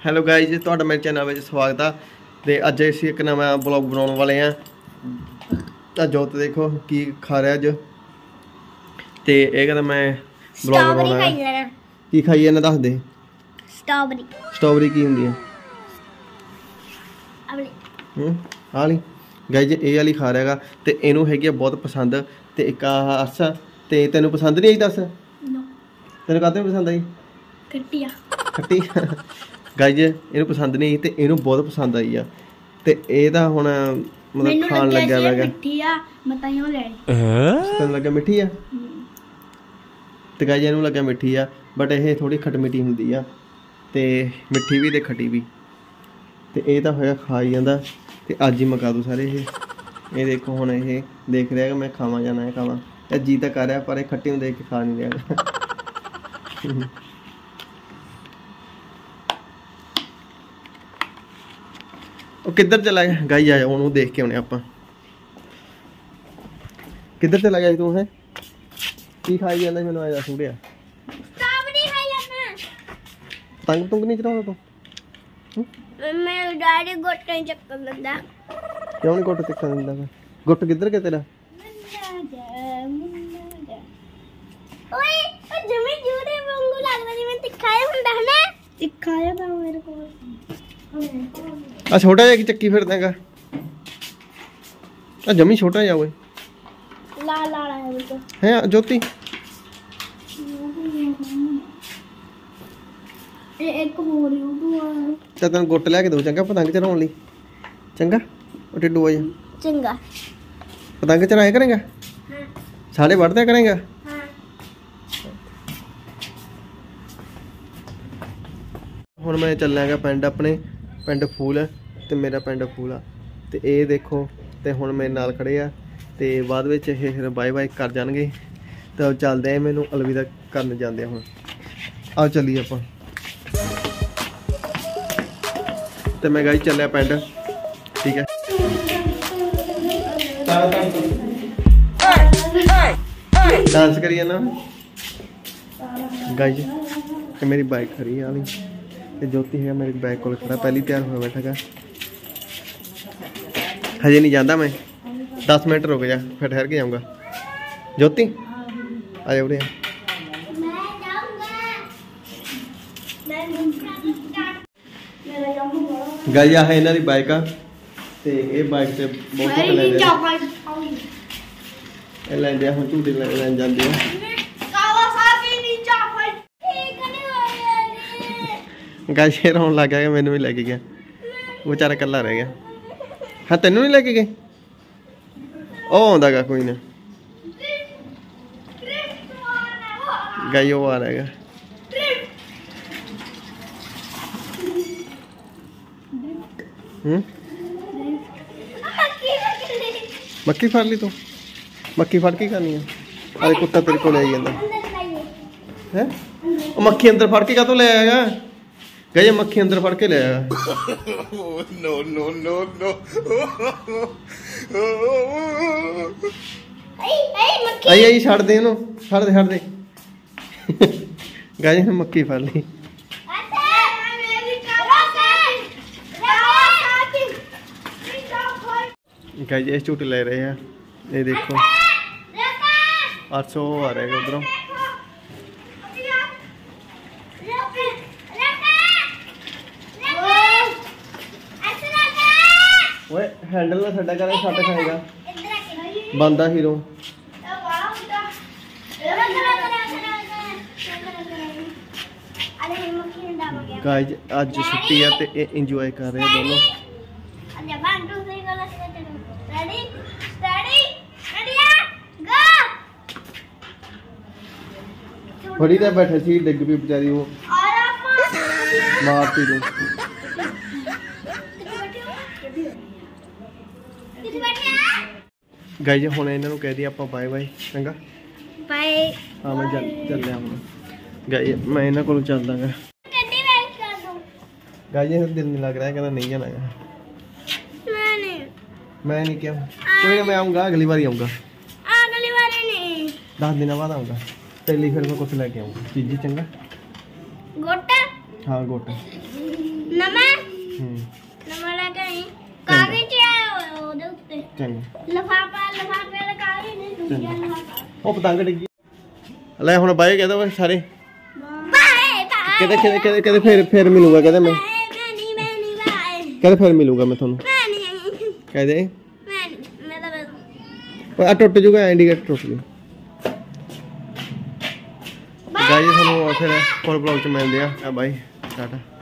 Hello guys, ਤੁਹਾਡਾ ਮੇਰੇ channel ਵਿੱਚ ਸਵਾਗਤ ਆ। ਤੇ ਅੱਜ ਅਸੀਂ ਇੱਕ ਨਵਾਂ ਬਲੌਗ ਬਣਾਉਣ ਵਾਲੇ ਆ। ਤਾਂ ਜੋਤ ਦੇਖੋ ਕੀ ਖਾ ਰਿਹਾ ਅੱਜ। ਤੇ ਇਹ ਕਹਿੰਦਾ ਮੈਂ ਬਲੌਗ ਬਣਾਉਣਾ ਹੈ। ਕੀ ਖਾਈ ਇਹਨਾਂ ਦੱਸ ਦੇ। ਸਟ੍ਰਾਬੇਰੀ। ਸਟ੍ਰਾਬੇਰੀ ਕੀ ਹੁੰਦੀ ਹੈ? ਆਲੀ ਗਾਇਜ਼ ਇਹ ਵਾਲੀ ਖਾ ਰਿਹਾਗਾ ਤੇ ਇਹਨੂੰ ਹੈਗੀ ਆ ਬਹੁਤ ਪਸੰਦ। ਤੇ ਇੱਕ ਆਹ ਅਰਸਾ। ਤੇ ਤੈਨੂੰ ਪਸੰਦ ਨਹੀਂ ਆਈ? ਦੱਸ ਤੈਨੂੰ ਕਾਹਤੇ ਪਸੰਦ ਆਈ? ਖੱਟੀ ਆ। ਖੱਟੀ ਗਾਇਜ਼ ਇਹਨੂੰ ਪਸੰਦ ਨਹੀਂ ਆਈ ਤੇ ਇਹਨੂੰ ਬਹੁਤ ਪਸੰਦ ਆਈ ਆ। ਤੇ ਇਹ ਤਾਂ ਹੁਣ ਮਤਲਬ ਖਾਣ ਲੱਗਿਆ ਹੋਇਆ। ਮਿੱਠੀ ਆ ਮੈਂ ਤਾਂ ਇਹਨੂੰ ਲੈ ਲਈ। ਤੈਨੂੰ ਲੱਗਿਆ ਮਿੱਠੀ ਆ? ਤੇ ਗਾਇਜ਼ ਇਹਨੂੰ ਲੱਗਿਆ ਮਿੱਠੀ ਆ, ਬਟ ਇਹ ਥੋੜੀ ਖੱਟ ਮਿੱਠੀ ਹੁੰਦੀ ਆ। ਤੇ ਮਿੱਠੀ ਵੀ ਤੇ ਖੱਟੀ ਵੀ। ਤੇ ਇਹ ਤਾਂ ਹੋਇਆ ਖਾਈ ਜਾਂਦਾ। ਤੇ ਅੱਜ ਹੀ ਮੁਕਾ ਦੂ ਸਾਰੇ ਇਹ ਦੇਖੋ। ਹੁਣ ਇਹ ਦੇਖ ਰਿਹਾ ਕਿ ਮੈਂ ਖਾਵਾਂ ਜਾਂ ਨਾ ਖਾਵਾਂ। ਇਹ ਜੀ ਤਾਂ ਕਰ ਰਿਹਾ ਪਰ ਇਹ ਖੱਟੀ ਨੂੰ ਦੇਖ ਕੇ ਖਾ ਨਹੀਂ ਰਿਹਾ। ਉਹ ਕਿੱਧਰ ਚਲਾ ਗਿਆ? ਗਾਈ ਆਇਆ ਉਹਨੂੰ ਦੇਖ ਕੇ ਆਉਣੇ ਆਪਾਂ। ਕਿੱਧਰ ਚਲਾ ਗਿਆ ਤੂੰ? ਹੈ ਕੀ ਖਾਈ ਜਾਂਦਾ ਮੈਨੂੰ ਆਇਆ ਸੁਣਿਆ। ਸਟ੍ਰਾਬੇਰੀ ਖਾਈ ਜਾਂਦਾ। ਤੰਗ ਤੁੰਗ ਨਹੀਂ ਚੜਾਉਂਦਾ ਤੂੰ? ਮੇਰੇ ਡੈਡੀ ਗੋਟੇ ਚੱਕਣ ਦਿੰਦਾ। ਕਿਉਂ ਨਹੀਂ ਗੁੱਟ ਚੱਕਣ ਦਿੰਦਾ? ਗੁੱਟ ਕਿੱਧਰ ਗਿਆ ਤੇਰਾ? ਓਏ ਉਹ ਜਮੇ ਜੂੜੇ ਵਾਂਗੂ ਲੱਗਦਾ ਜਿਵੇਂ ਤਿੱਖਾ ਹੁੰਦਾ ਹੈ ਨਾ। ਤਿੱਖਾ ਜਿਹਾ ਤਾਂ ਮੇਰੇ ਕੋਲ ਆ ਛੋਟਾ ਜਿਹਾ ਕੀ ਚੱਕੀ ਫਿਰਦਾ ਹੈਗਾ। ਆ ਜਮੀ ਛੋਟਾ ਜਿਹਾ ਓਏ। ਲਾਲ ਲਾਲ ਹੈ ਉਹ ਹੈ ਜੋਤੀ। ਇਹ ਇੱਕ ਹੋਰ ਯੂਟਿਊਬ ਤਾਂ ਤੈਨੂੰ ਗੁੱਟ ਲੈ ਕੇ ਦੋ ਚੰਗਾ ਪਤੰਗ ਚੜਾਉਣ ਲਈ। ਚੰਗਾ ਉਹ ਟਿੱਡੂ ਆ ਜਾ। ਚੰਗਾ ਪਤੰਗ ਚੜਾਇਆ ਕਰੇਗਾ? ਹਾਂ। ਸਾਡੇ ਵੜਦਿਆ ਕਰੇਗਾ? ਹਾਂ। ਹੁਣ ਮੈਂ ਚੱਲਾਂਗਾ ਪਿੰਡ ਆਪਣੇ। ਪਿੰਡ ਫੂਲ ਹੈ ਤੇ ਮੇਰਾ ਪਿੰਡ ਫੂਲ ਆ। ਤੇ ਇਹ ਦੇਖੋ ਤੇ ਹੁਣ ਮੇਰੇ ਨਾਲ ਖੜੇ ਆ। ਤੇ ਬਾਅਦ ਵਿੱਚ ਇਹ ਫਿਰ ਬਾਏ ਬਾਏ ਕਰ ਜਾਣਗੇ। ਤਾਂ ਚੱਲਦੇ ਆ, ਮੈਨੂੰ ਅਲਵਿਦਾ ਕਰਨ ਜਾਂਦੇ ਆ। ਹੁਣ ਆਓ ਚੱਲੀਏ ਆਪਾਂ। ਤੇ ਮੈਂ ਗਾਈ ਚੱਲਿਆ ਪਿੰਡ। ਠੀਕ ਹੈ। डांस करिए ना गाइस। मेरी बाइक खड़ी है वाली। ये ज्योति है मेरी बाइक को खड़ा पहली तैयार हुआ बैठा था। हजे नहीं जाता मैं। 10 मिनट रुक जा फिर ठहर के जाऊँगा। ज्योति आ जाओ रे। गाइस है इन्हों की बाइक आ। ते ये बाइक से बहुत ਲੈਂਦੇ ਹੁਣ ਝੂਟੇ ਲੈਣ ਜਾਂਦੇ ਆ। ਗਾਇਸ ਇਹ ਰੌਣ ਲੱਗ ਗਿਆ। ਮੈਨੂੰ ਵੀ ਲੈ ਕੇ ਗਿਆ। ਉਹ ਵਿਚਾਰਾ ਇਕੱਲਾ ਰਹਿ ਗਿਆ। ਹਾਂ ਤੈਨੂੰ ਨਹੀਂ ਲੈ ਕੇ ਗਏ? ਉਹ ਆਉਂਦਾ ਗਾ ਕੋਈ ਨਾ। ਗਾਈ ਉਹ ਆ ਰਿਹਾ। ਮੱਕੀ ਫੜ ਲਈ ਤੂੰ? मक्खी फड़ के करनी है? अरे कुत्ता तेरे को ले जाता है। वो मक्खी अंदर फड़ के का तो ले आएगा। गए मक्खी अंदर फड़ के ले आएगा। No no no no. आई आई छड़ दे इन्हों। छड़ दे गए मक्खी फड़ ली। गए ये झूठे ले रहे हैं। ये देखो 800 आ रहा है उधरों। ओए हैंडल ना छड्डा कर, छड्ड खाएगा बंदा हीरो। गाइस आज छुट्टी है ते एंजॉय कर रहे हैं दोनों। बड़ी तो बैठे सी डिग पी बेचारी। वो मारती तू। गाइस हुण इन्हां नूं कह दी आपां बाय बाय। चंगा बाय। हाँ मैं चल लिया हूँ। गाइस मैं इन्हां कोलों चलदा गा। गाइस दिल नहीं लग रहा है, कहना नहीं जाना। मैं नहीं क्या कोई ना, मैं आऊँगा अगली बार आऊँगा। 10 दिन बाद आऊँगा। पहली फिर मैं कुछ लेके आऊँगा चीज़ी। चंगा गोटा? हाँ गोटा। ਨਮਾ ਹੂੰ ਨਮਾ ਲੈ ਕੇ ਆਈ ਕਾਗਜ਼ ਚ ਆਇਆ ਉਹਦੇ ਉੱਤੇ ਚੰਗਾ ਲਫਾਫੇ ਦਾ ਕਾਗਜ਼ ਨਹੀਂ ਦੂਜਾ ਲਫਾਫਾ ਉਹ ਪਤੰਗ ਡਿੱਗੀ ਲੈ ਹੁਣ ਬਾਏ ਕਹਿੰਦਾ ਵਾ ਸਾਰੇ ਬਾਏ ਬਾਏ ਕਿਤੇ ਫਿਰ ਮਿਲੂਗਾ ਕਹਿੰਦਾ ਮੈਂ ਮੈਂ ਨਹੀਂ ਬਾਏ ਕਹਿੰਦਾ ਫਿਰ ਮਿਲੂਗਾ ਮੈਂ ਤੁਹਾਨੂੰ ਮੈਂ ਨਹੀਂ ਕਹਦੇ ਮੈਂ ਤਾਂ ਆ ਟੁੱਟ ਜੂਗਾ ਇੰਡੀਕੇਟਰ ਟੁੱਟ ਗਿਆ ਗਾਇਸ ਤੁਹਾਨੂੰ ਫਿਰ ਕੋਲ ਬਲੌਗ ਚ ਮਿਲਦੇ ਆ ਬਾਏ ਟਾਟਾ